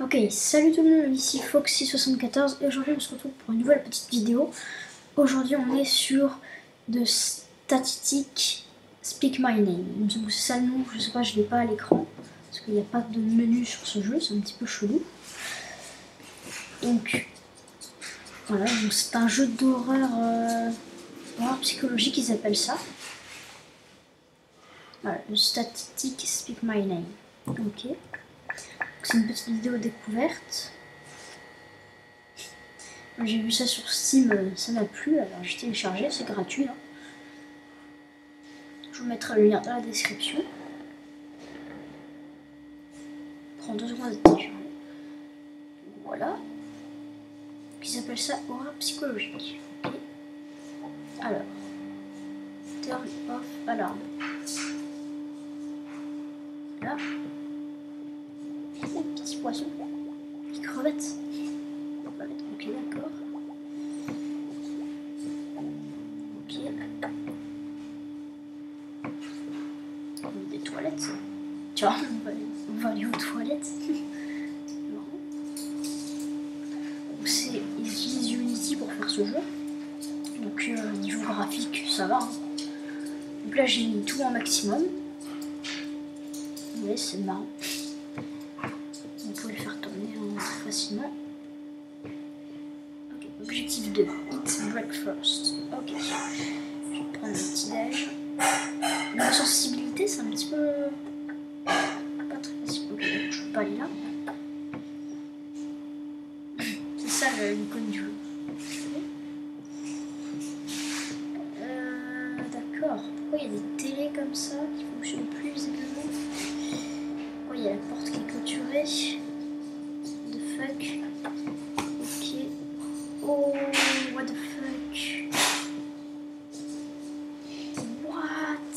Ok, salut tout le monde, ici Foxy74 et aujourd'hui on se retrouve pour une nouvelle petite vidéo. Aujourd'hui on est sur de Static Speak My Name. C'est ça le nom, je sais pas, je l'ai pas à l'écran parce qu'il n'y a pas de menu sur ce jeu, c'est un petit peu chelou. Donc voilà, c'est un jeu d'horreur psychologique, ils appellent ça. Voilà, le Static Speak My Name. Ok. C'est une petite vidéo découverte. J'ai vu ça sur Steam, ça m'a plu, alors j'ai téléchargé, c'est gratuit. Hein. Je vous mettrai le lien dans la description. Prends 2 secondes à télécharger. Voilà. Ils appellent ça horreur psychologique. Okay. Alors, turn off alarm. Là. Oh, petit poisson. Petite crevette. Ok, d'accord. Ok. Des toilettes. Tiens, on va aller aux toilettes. Ils utilisent Unity pour faire ce jeu. Donc niveau graphique, ça va. Hein. Donc là j'ai mis tout en maximum. Oui, c'est marrant. On peut le faire tourner très facilement. Ok, objectif 2. Eat breakfast. Ok. Je vais prendre le petit déj. La sensibilité, c'est un petit peu pas très facile. Ok, donc je peux pas aller là. C'est ça l'icône du jeu. D'accord. Pourquoi il y a des télés comme ça qui fonctionnent plus visiblement? Pourquoi il y a la porte qui est clôturée? The fuck? Ok. Oh, what the fuck? What?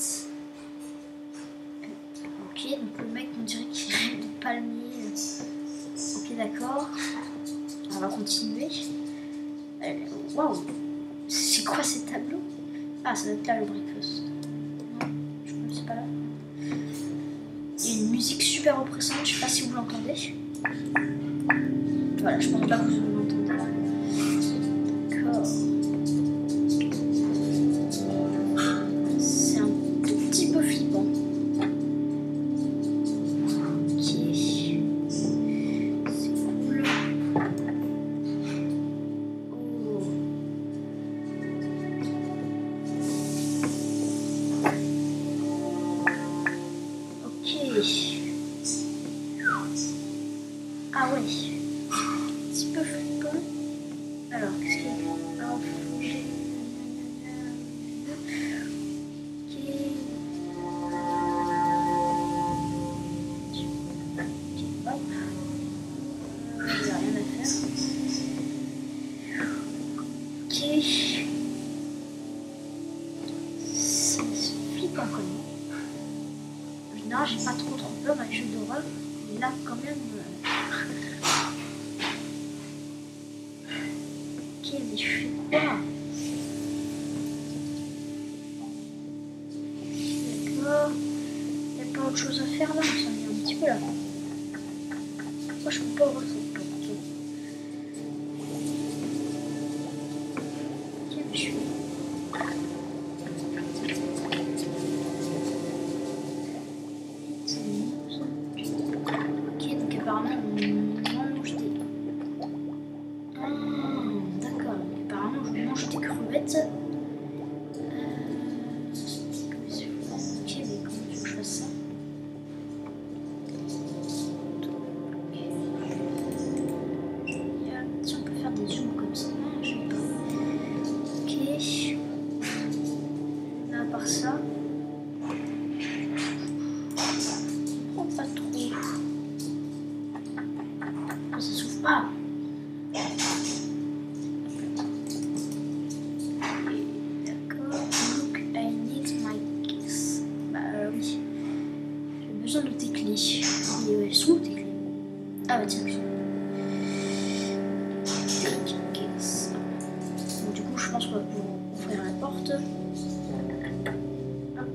Ok, donc le mec on dirait qu'il a des palmiers. Ok, d'accord. On va continuer. Waouh! C'est quoi ces tableaux? Ah, ça doit être là le breakfast. Non, je pense que c'est pas là. Il y a une musique super oppressante, je sais pas si vous l'entendez. Voilà, je pense pas que vous l'entendez. D'accord. C'est un tout petit peu flippant. Ok. C'est cool. Oh. Ok. Ah ouais. Un petit peu flippant. Alors, qu'est-ce qu'il y a? Alors, ok. Ok, hop. Il n'y a rien à faire. Ok. C'est flippant quand même. En général, j'ai pas trop peur dans les jeux d'horreur. Mais là, quand même. Ok, mais je fais quoi? D'accord. Il n'y a pas autre chose à faire là, ça met un petit peu là. Pourquoi je peux pas ouvrir cette porte? Ok, mais je suis. Ok, donc apparemment on mange des. Ah, d'accord, donc apparemment je mange des crevettes. Ok, mais comment tu veux que je fasse ça? Si on peut faire des zooms comme ça, non, je sais pas. Ok. Là, à part ça, on prend pas trop. Ça s'ouvre pas. D'accord. Look, I need my keys. Bah oui. J'ai besoin de tes clés. Et elles sont où tes clés? Ah bah tiens, donc, du coup, je pense qu'on va pouvoir ouvrir la porte. Hop.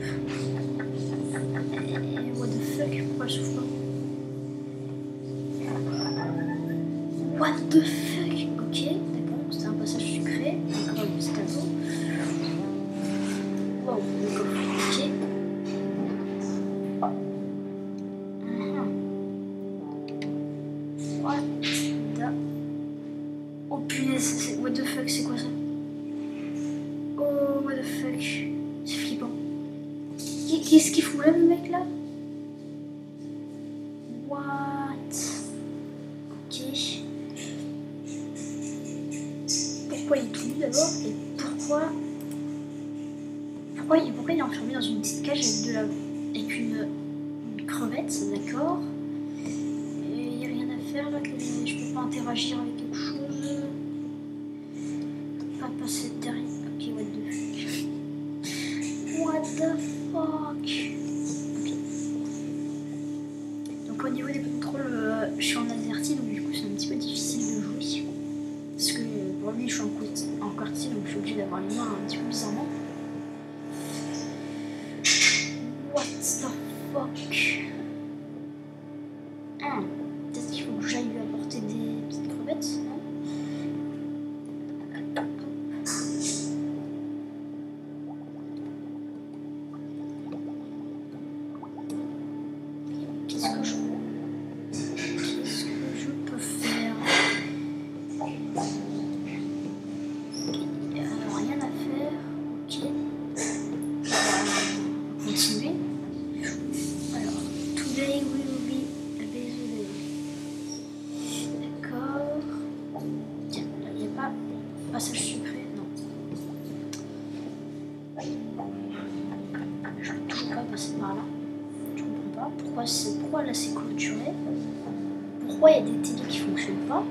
Et what the fuck? Pourquoi elle s'ouvre pas? the fuck? Ok, d'accord, c'est un passage secret. D'accord, c'est tableau. Wow, ok. What the... Oh punaise, what the fuck, c'est quoi ça? Oh, what the fuck. C'est flippant. Qu'est-ce qu'il fout là, le mec, là? What? Ok. Pourquoi il est tout nu d'abord? Et pourquoi il est enfermé dans une petite cage avec une crevette, d'accord? Et il n'y a rien à faire là, que je peux pas interagir avec quelque chose. Pas passer derrière. Ok, what the fuck. What the fuck. Okay. Donc au niveau des contrôles, je suis en AZERTY, donc du coup c'est un petit peu difficile de jouer. Parce que pour lui je suis en QWERTY, donc je suis obligée d'avoir les mains un petit peu bizarrement. What the fuck. Peut-être qu'il faut que j'aille lui apporter des petites crevettes, non? Passage secret, non. Je ne peux toujours pas passer par là. Je comprends pas. Pourquoi là c'est clôturé? Pourquoi il y a des télés qui ne fonctionnent pas?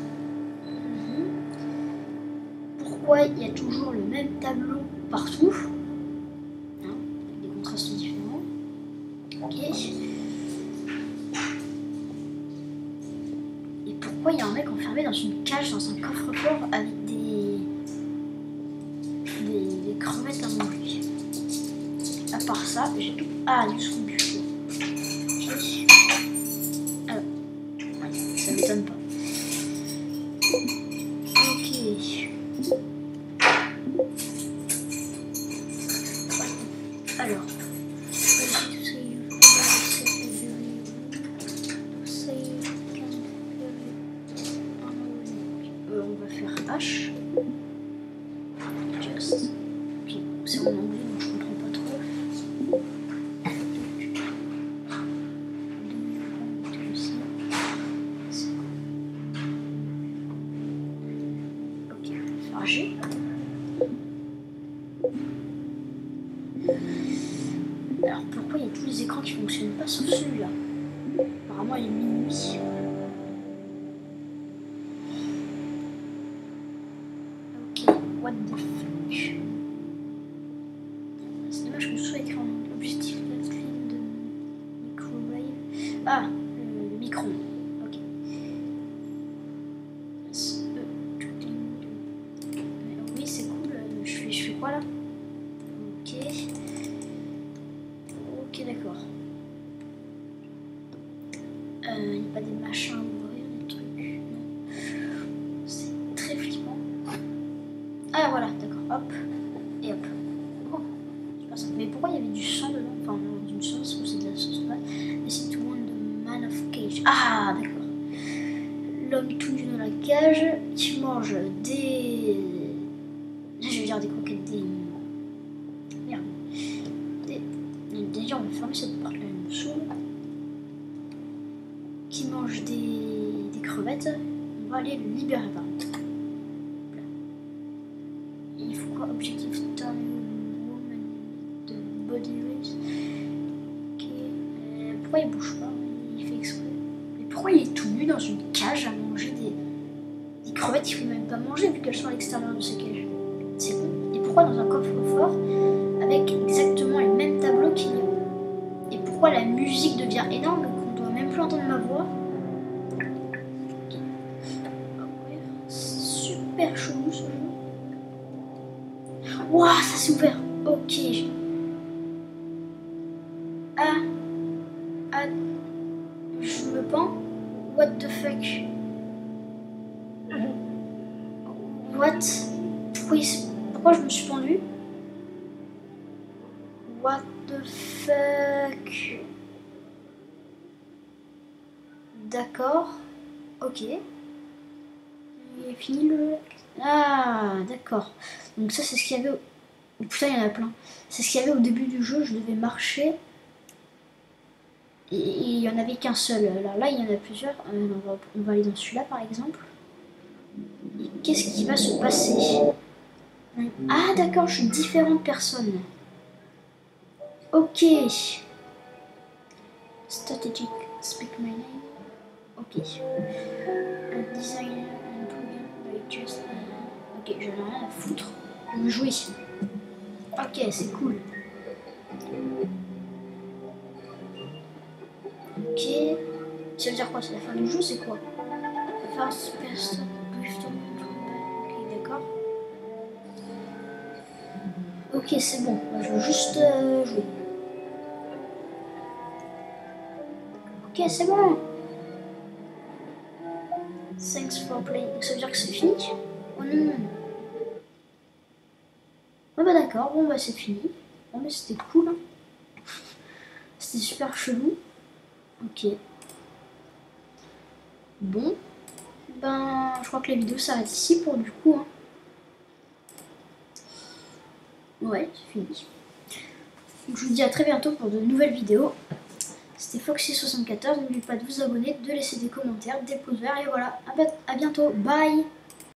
Pourquoi il y a toujours le même tableau partout? Hein, avec des contrastes différents. Ok. Et pourquoi il y a un mec enfermé dans une cage, dans un coffre-fort avec des crevettes à manger? À part ça, j'ai tout. Ah, du son buffet. Ok. Alors, ça m'étonne pas. Ok. Alors. On va faire H. Just. Okay. C'est en anglais, donc je comprends pas trop. Ok, on va faire G. Alors pourquoi il y a tous les écrans qui fonctionnent pas sauf celui-là? Apparemment il est minuit. Ok, what the fuck. C'est dommage que ce soit écrit en objectif clean de microwave. Ah, le micro. Ok. Oui, c'est cool. Je fais quoi là? Ok. Ok, d'accord. Il n'y a pas des machins à ouvrir, des trucs. Non. C'est très flippant. Ah voilà, d'accord. Hop. Et hop. Oh. Mais pourquoi il y avait du sang dedans? Enfin, d'une sauce, ou c'est de la sauce pas. Listen to one the man of cage. Ah, d'accord. L'homme tout nu dans la cage qui mange des. Je veux dire des croquettes, des. Merde. D'ailleurs, on va fermer cette porte là, elle me saoule. Qui mange des crevettes. On va aller le libérer par contre. Il faut quoi? Objectif turn woman de body race. Ok. Pourquoi il bouge pas? Il fait exprès. Mais pourquoi il est tout nu dans une cage à manger des crevettes? Il ne faut même pas manger vu qu'elles sont à l'extérieur de ces cages. C'est bon. Et pourquoi dans un coffre-fort avec exactement les mêmes tableaux qu'il y a? Et pourquoi la musique devient énorme qu'on doit même plus entendre ma voix? C'est super chelou ce jeu. Waouh, ça s'est ouvert. Ok. Ah, je me pends. What the fuck? What? Pourquoi je me suis pendu? What the fuck? D'accord. Ok. Il est fini le... Ah, d'accord. Donc ça, c'est ce qu'il y avait... Oh, putain, il y en a plein. C'est ce qu'il y avait au début du jeu. Je devais marcher. Et il n'y en avait qu'un seul. Alors là, il y en a plusieurs. On va aller dans celui-là, par exemple. Qu'est-ce qui va se passer? Ah, d'accord, je suis différentes personnes. Ok. Strategic. Speak my name. Ok. Designer and program by just... Ok, j'en ai rien à foutre. Je veux jouer. Ok, c'est cool. Ok. Ça veut dire quoi? C'est la fin du jeu, c'est quoi? First person, brief time. Ok, d'accord. Ok, c'est bon. Moi, je veux juste jouer. Ok, c'est bon. Thanks for playing. Ça veut dire que c'est fini? Oh non. Ouais, bah d'accord. Bon, bah c'est fini. Bon, mais c'était cool. Hein. C'était super chelou. Ok. Bon. Ben, je crois que la vidéo s'arrête ici pour du coup. Hein. Ouais, c'est fini. Donc, je vous dis à très bientôt pour de nouvelles vidéos. C'était Foxy74. N'oubliez pas de vous abonner, de laisser des commentaires, des pouces verts. Et voilà, à bientôt. Bye!